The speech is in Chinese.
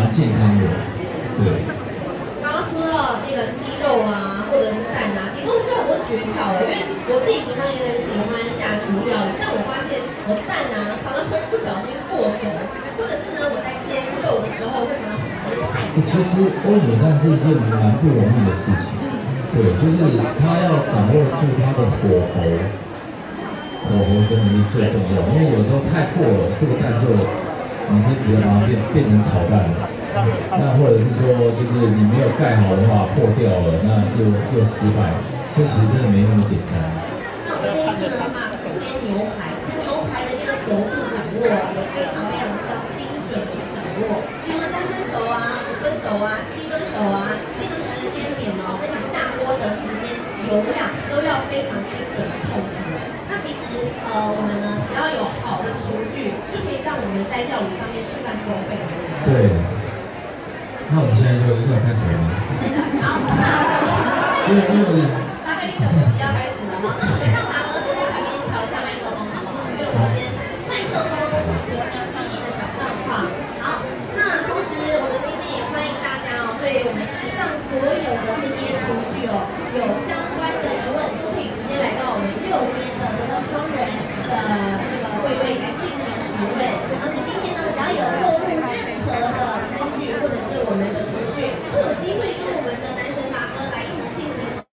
蛮健康的，对。 刚刚说到那个鸡肉啊，或者是蛋啊，其实都需要很多诀窍的。因为我自己平常也很喜欢下厨料理，但我发现我蛋啊常常会不小心过熟，或者是呢我在煎肉的时候会常常不小心太焦。 其实欧姆蛋是一件蛮不容易的事情，对，就是它要掌握住它的火候，火候真的是最重要，因为有时候太过了，这个蛋就你是直接把它变成炒蛋了，那或者是说就是你没有盖好的话破掉了，那又失败了，所以其实真的没那么简单。 那我们这一次呢，是煎牛排，煎牛排的那个熟度掌握啊，有非常非常精准的掌握。比如3分熟啊、5分熟啊、7分熟啊，那个时间点哦，跟你下锅的时间、油量都要非常精准的控制。那其实我们呢，只要有好的厨具，就可以让我们在料理上面事半功倍。 对。那我们现在就要开始了吗？ 是的，好，那因为大概你等不及要开始了吗？